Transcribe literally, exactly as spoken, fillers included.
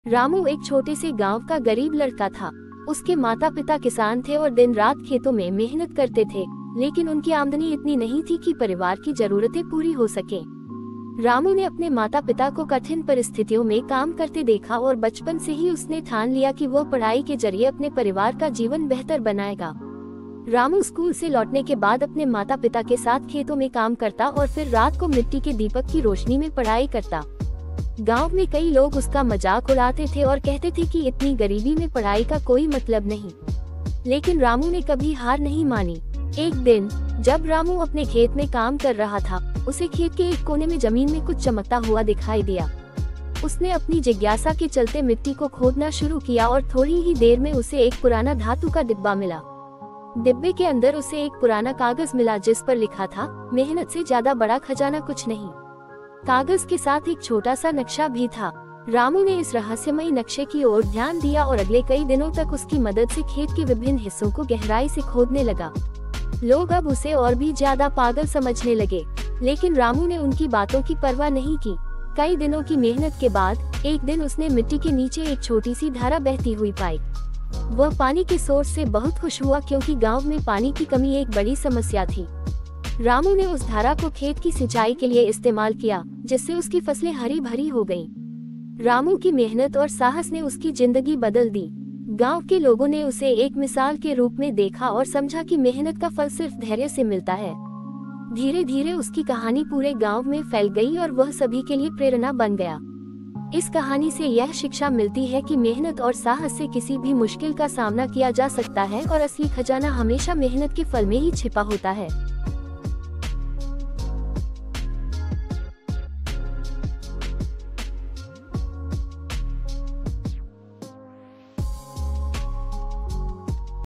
रामू एक छोटे से गांव का गरीब लड़का था। उसके माता पिता किसान थे और दिन रात खेतों में मेहनत करते थे, लेकिन उनकी आमदनी इतनी नहीं थी कि परिवार की जरूरतें पूरी हो सके। रामू ने अपने माता पिता को कठिन परिस्थितियों में काम करते देखा और बचपन से ही उसने ठान लिया कि वो पढ़ाई के जरिए अपने परिवार का जीवन बेहतर बनाएगा। रामू स्कूल से लौटने के बाद अपने माता पिता के साथ खेतों में काम करता और फिर रात को मिट्टी के दीपक की रोशनी में पढ़ाई करता। गांव में कई लोग उसका मजाक उड़ाते थे और कहते थे कि इतनी गरीबी में पढ़ाई का कोई मतलब नहीं, लेकिन रामू ने कभी हार नहीं मानी। एक दिन जब रामू अपने खेत में काम कर रहा था, उसे खेत के एक कोने में जमीन में कुछ चमकता हुआ दिखाई दिया। उसने अपनी जिज्ञासा के चलते मिट्टी को खोदना शुरू किया और थोड़ी ही देर में उसे एक पुराना धातु का डिब्बा मिला। डिब्बे के अंदर उसे एक पुराना कागज मिला जिस पर लिखा था, मेहनत से ज्यादा बड़ा खजाना कुछ नहीं। कागज के साथ एक छोटा सा नक्शा भी था। रामू ने इस रहस्यमयी नक्शे की ओर ध्यान दिया और अगले कई दिनों तक उसकी मदद से खेत के विभिन्न हिस्सों को गहराई से खोदने लगा। लोग अब उसे और भी ज्यादा पागल समझने लगे, लेकिन रामू ने उनकी बातों की परवाह नहीं की। कई दिनों की मेहनत के बाद एक दिन उसने मिट्टी के नीचे एक छोटी सी धारा बहती हुई पाई। वह पानी के सोर्स से बहुत खुश हुआ क्योंकि गांव में पानी की कमी एक बड़ी समस्या थी। रामू ने उस धारा को खेत की सिंचाई के लिए इस्तेमाल किया, जिससे उसकी फसलें हरी भरी हो गईं। रामू की मेहनत और साहस ने उसकी जिंदगी बदल दी। गांव के लोगों ने उसे एक मिसाल के रूप में देखा और समझा कि मेहनत का फल सिर्फ धैर्य से मिलता है। धीरे धीरे उसकी कहानी पूरे गांव में फैल गई और वह सभी के लिए प्रेरणा बन गया। इस कहानी से यह शिक्षा मिलती है कि मेहनत और साहस से किसी भी मुश्किल का सामना किया जा सकता है और असली खजाना हमेशा मेहनत के फल में ही छिपा होता है।